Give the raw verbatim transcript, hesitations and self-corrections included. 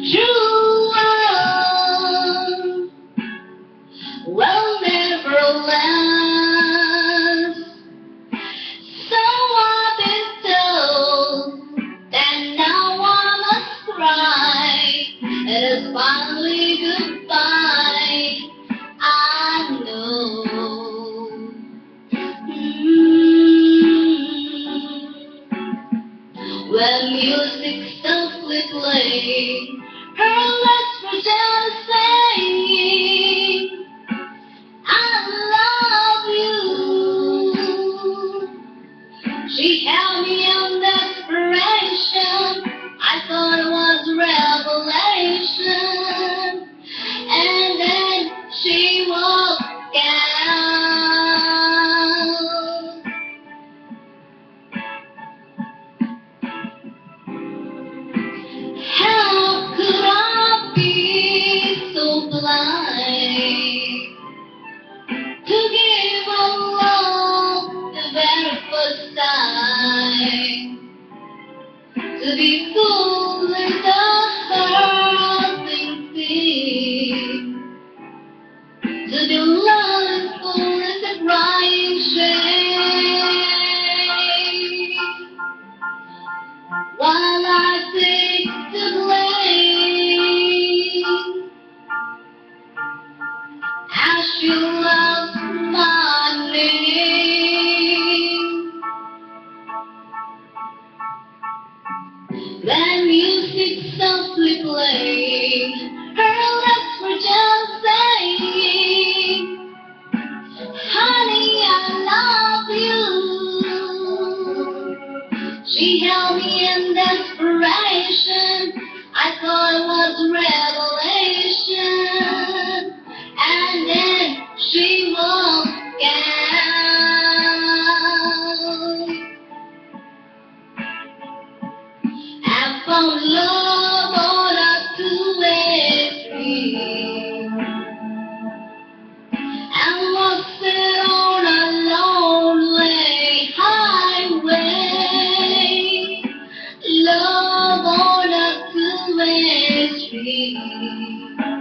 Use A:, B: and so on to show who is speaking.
A: True love will never last. So I've been told that now I must cry. It is finally goodbye. I know. Mm-hmm. When music softly plays, her lips were just saying, I love you. She held me in desperation. I thought it was revelation. And then she walked out. How could I be so blind to give a love the very first time, to be fooled in the hurting thing, to be loved full as a crying shame, while I take the blame, as she loves my name. When music softly played, her lips were just saying, honey, I love you. She held me in desperation. I thought it was revelation. And then she walked out. I found love on a two-way street and lost it on a lonely highway. Love on a two-way street.